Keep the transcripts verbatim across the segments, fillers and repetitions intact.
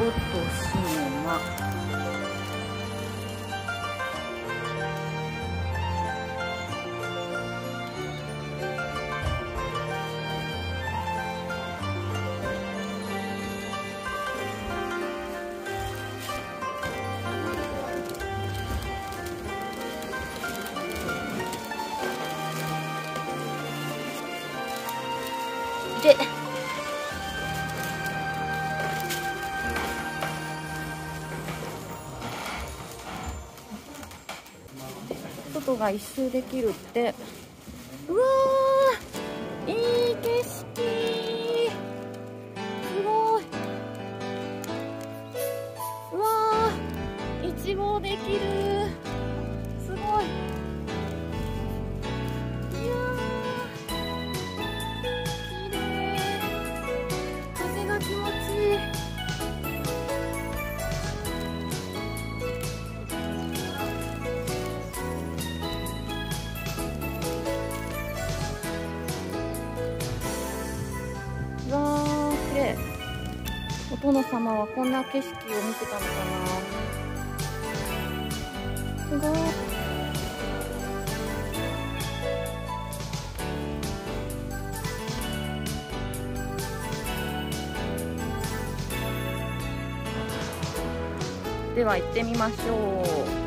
とシネマ。で外が一周できるって。うわー、いい景色、すごい。うわー、一望できる、すごい。いやー、綺麗、風が気持ちいい。わー、綺麗。お殿様はこんな景色を見てたのかな。すごい。では行ってみましょう。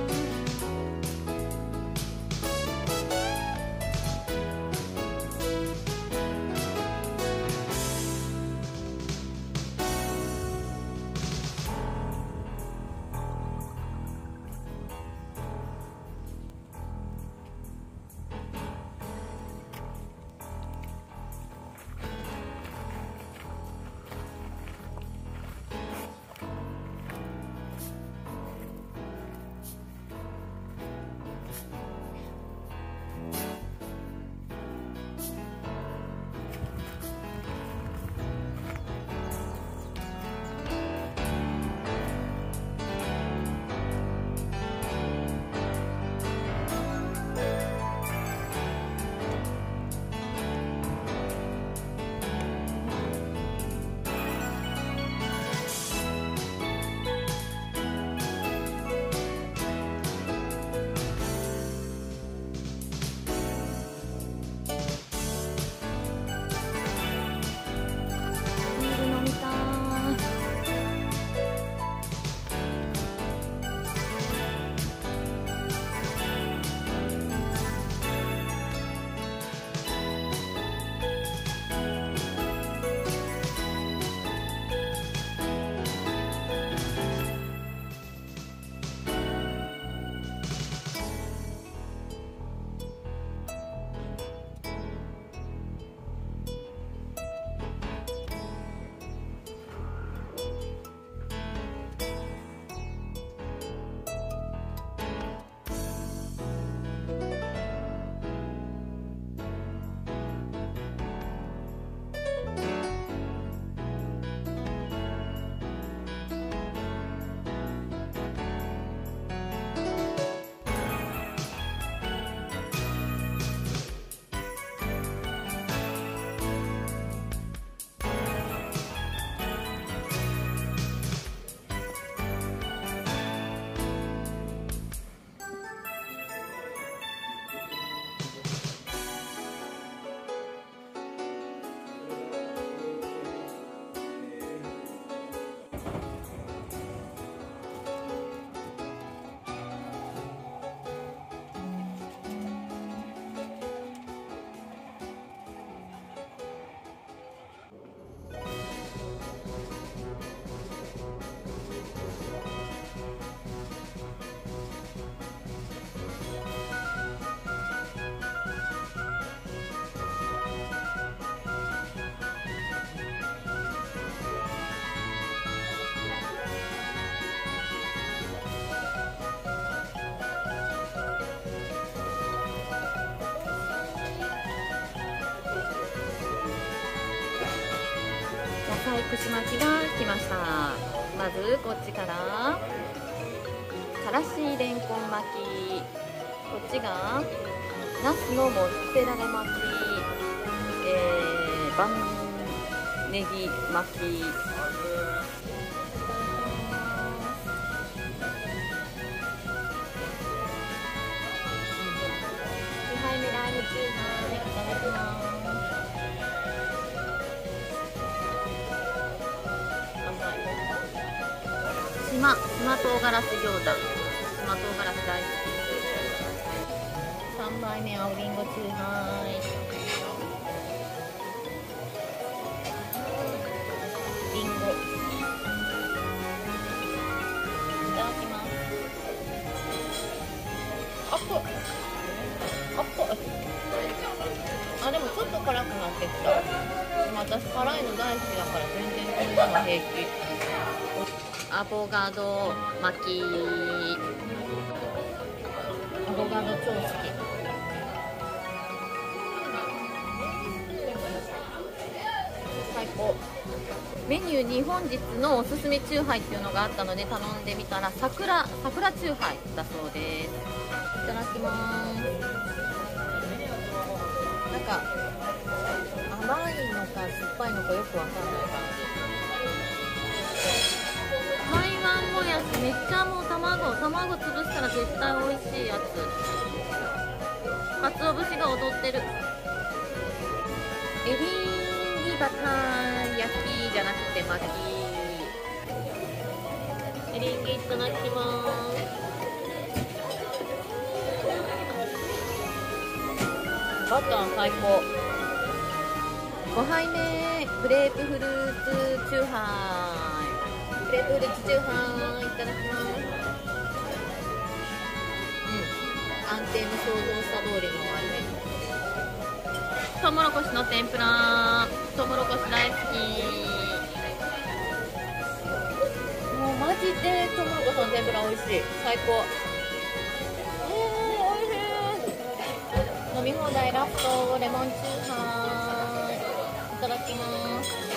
野菜串巻きが来ました。まずこっちからからしれんこん巻き、こっちがナスのモッツァレラ巻き、えー、バンネギ巻き、 島島唐辛子餃子、島唐辛子大好き。さんばいめ青りんごチューハイ、りんごいただきます。あっぽいあっぽい。あ、でもちょっと辛くなってきた。でも私辛いの大好きだから全然こんなの平気。アボカド巻き、アボカド超好き。最高。メニューに本日のおすすめチューハイっていうのがあったので頼んでみたら桜桜チューハイだそうです。いただきます。なんか甘いのか酸っぱいのかよくわかんない感じ。台湾もやしめっちゃもう卵卵潰したら絶対美味しいやつ。鰹節が踊ってる。エリンギバター焼きじゃなくて巻き。エリンギいただきます。バター最高。ごはいめグレープフルーツチューハイ、グレープフルーツチューハイいただきます。うん、安定の想像した通りの味。トウモロコシの天ぷら、トウモロコシ大好き。もうマジでトウモロコシの天ぷら美味しい。最高。飲み放題ラストレモンチューハイいただきます。